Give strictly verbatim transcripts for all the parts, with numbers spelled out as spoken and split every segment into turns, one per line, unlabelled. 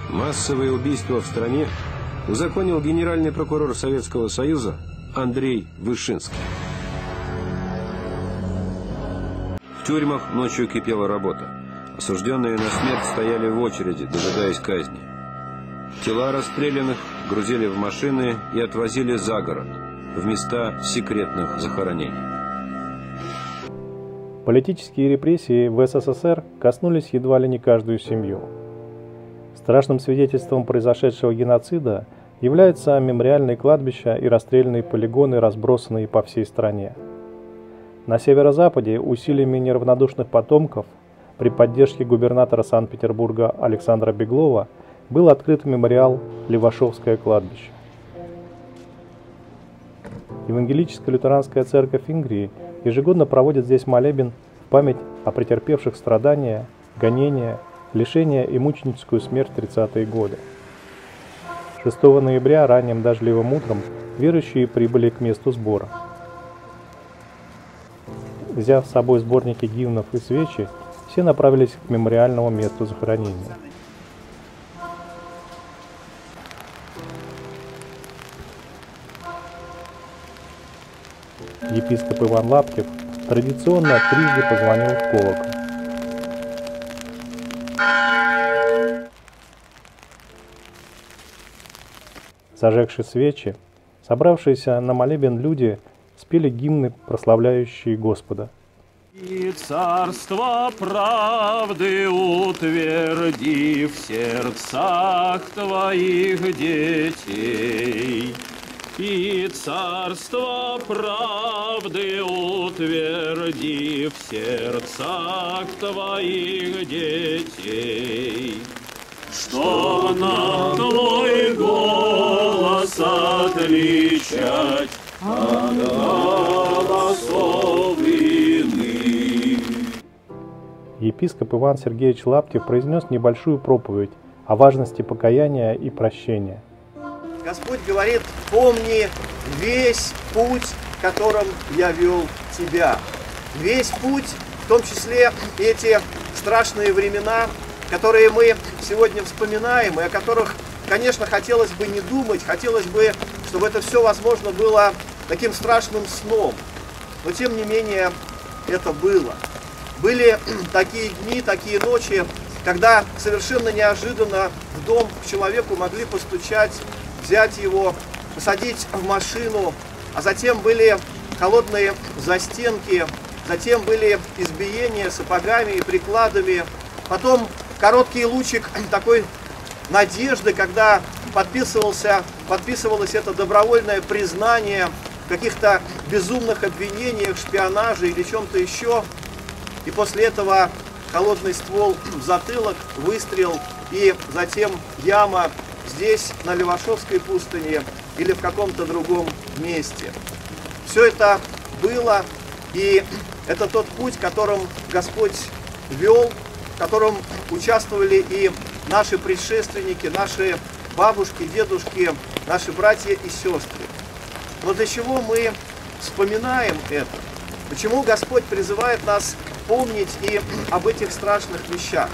Массовые убийства в стране узаконил генеральный прокурор Советского Союза Андрей Вышинский. В тюрьмах ночью кипела работа. Осужденные на смерть стояли в очереди, дожидаясь казни. Тела расстрелянных грузили в машины и отвозили за город, в места секретных захоронений.
Политические репрессии в СССР коснулись едва ли не каждую семью. Страшным свидетельством произошедшего геноцида являются мемориальные кладбища и расстрельные полигоны, разбросанные по всей стране. На северо-западе усилиями неравнодушных потомков при поддержке губернатора Санкт-Петербурга Александра Беглова был открыт мемориал Левашовское кладбище. Евангелическая лютеранская церковь Ингрии ежегодно проводит здесь молебен в память о претерпевших страдания, гонения, лишения и мученическую смерть в тридцатые годы. шестого ноября ранним дождливым утром верующие прибыли к месту сбора. Взяв с собой сборники гимнов и свечи, все направились к мемориальному месту захоронения. Епископ Иван Лаптев традиционно трижды позвонил в колокол. Зажегши свечи, собравшиеся на молебен люди спели гимны, прославляющие Господа.
И царство правды утверди в сердцах твоих детей. И царство правды утверди в сердцах твоих детей. Чтоб нам твой голос отличать от голосов иных.
Епископ Иван Сергеевич Лаптев произнес небольшую проповедь о важности покаяния и прощения.
Господь говорит: помни весь путь, которым я вел тебя. Весь путь, в том числе эти страшные времена, которые мы сегодня вспоминаем, и о которых, конечно, хотелось бы не думать, хотелось бы, чтобы это все, возможно, было таким страшным сном. Но, тем не менее, это было. Были такие дни, такие ночи, когда совершенно неожиданно в дом к человеку могли постучать, взять его, посадить в машину, а затем были холодные застенки, затем были избиения сапогами и прикладами, потом короткий лучик такой надежды, когда подписывался, подписывалось это добровольное признание в каких-то безумных обвинениях, шпионаже или чем-то еще, и после этого холодный ствол в затылок, выстрел и затем яма здесь, на Левашовской пустыне или в каком-то другом месте. Все это было, и это тот путь, которым Господь вел, в котором участвовали и наши предшественники, наши бабушки, дедушки, наши братья и сестры. Но для чего мы вспоминаем это? Почему Господь призывает нас помнить и об этих страшных вещах?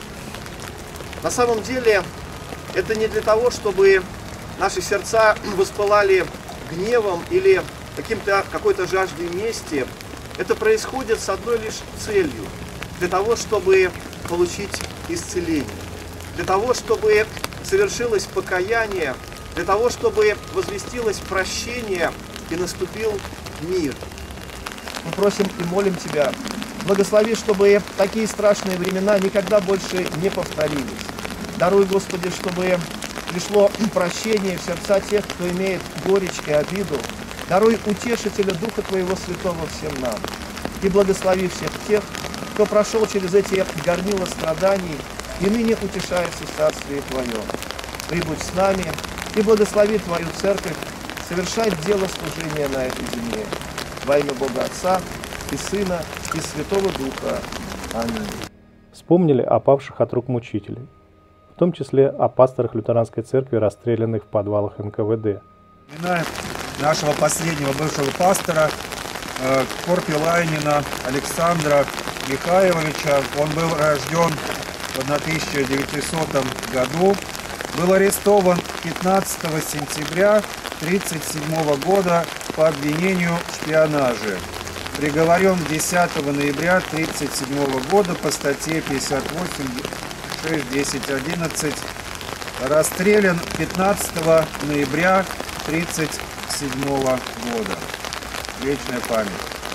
На самом деле, это не для того, чтобы наши сердца воспылали гневом или каким-то, какой-то жаждой мести. Это происходит с одной лишь целью. Для того, чтобы получить исцеление. Для того, чтобы совершилось покаяние. Для того, чтобы возвестилось прощение и наступил мир. Мы просим и молим Тебя, благослови, чтобы такие страшные времена никогда больше не повторились. Даруй, Господи, чтобы пришло прощение в сердца тех, кто имеет горечь и обиду. Даруй утешителя Духа Твоего Святого всем нам. И благослови всех тех, кто прошел через эти горнила страданий и ныне утешается в Царстве Твоем. Прибудь с нами и благослови Твою Церковь совершать дело служения на этой земле. Во имя Бога Отца и Сына и Святого Духа. Аминь.
Вспомнили о павших от рук мучителей, в том числе о пасторах лютеранской церкви, расстрелянных в подвалах эн ка вэ дэ.
Имена нашего последнего бывшего пастора э, Корпилайнина Александра Михайловича. Он был рожден в тысяча девятисотом году был арестован пятнадцатого сентября тысяча девятьсот тридцать седьмого года по обвинению в шпионаже. Приговорен десятого ноября тысяча девятьсот тридцать седьмого года по статье пятьдесят восемь шесть десять одиннадцать. Расстрелян пятнадцатого ноября тысяча девятьсот тридцать седьмого года. Вечная память.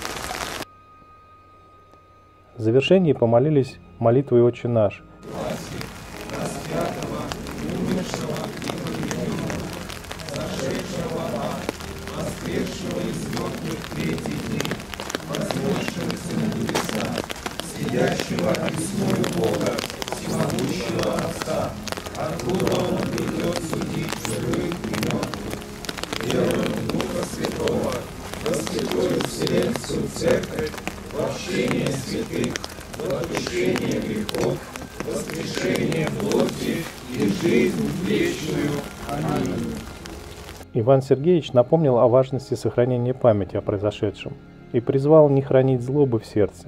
В завершении помолились молитвой «Отче наш».
Сидящего одесную Бога, всемогущего Отца, откуда Он придет судить живых и мертвых. Верую в Духа Святого, во Святую Вселенскую Церковь, в общение святых, в отпущение грехов, воскрешение плоти и жизнь вечную. Аминь.
Иван Сергеевич напомнил о важности сохранения памяти о произошедшем и призвал не хранить злобы в сердце.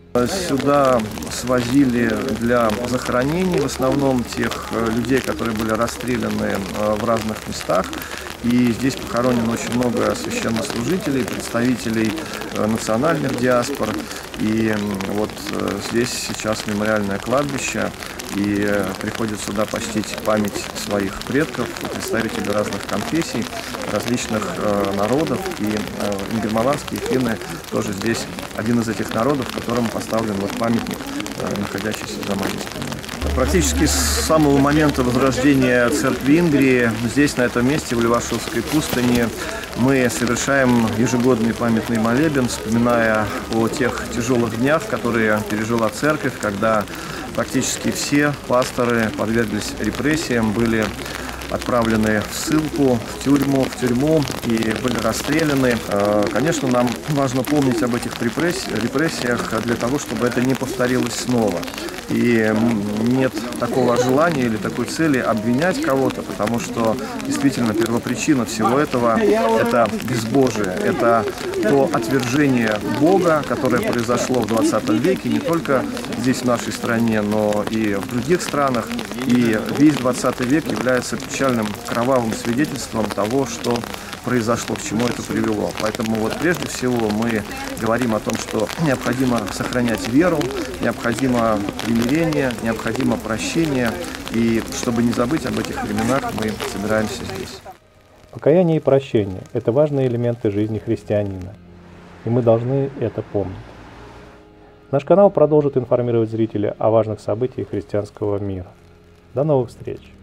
Сюда свозили для захоронений в основном тех людей, которые были расстреляны в разных местах. И здесь похоронено очень много священнослужителей, представителей национальных диаспор. И вот здесь сейчас мемориальное кладбище, и приходят сюда почтить память своих предков, представителей разных конфессий, различных народов. И ингерманландские финны тоже здесь один из этих народов, которым поставлен вот памятник, находящийся за могилой. Практически с самого момента возрождения церкви Ингрии здесь, на этом месте, в Левашовской пустыне, мы совершаем ежегодный памятный молебен, вспоминая о тех тяжелых днях, которые пережила церковь, когда практически все пасторы подверглись репрессиям, были отправлены в ссылку, в тюрьму, в тюрьму и были расстреляны. Конечно, нам важно помнить об этих репрессиях для того, чтобы это не повторилось снова. И нет такого желания или такой цели обвинять кого-то, потому что действительно первопричина всего этого – это безбожие, это то отвержение Бога, которое произошло в двадцатом веке, не только здесь, в нашей стране, но и в других странах. И весь двадцатый век является печальным, кровавым свидетельством того, что произошло, к чему это привело. Поэтому вот прежде всего мы говорим о том, что необходимо сохранять веру, необходимо примирение, необходимо прощение. И чтобы не забыть об этих временах, мы собираемся здесь.
Покаяние и прощение – это важные элементы жизни христианина, и мы должны это помнить. Наш канал продолжит информировать зрителей о важных событиях христианского мира. До новых встреч!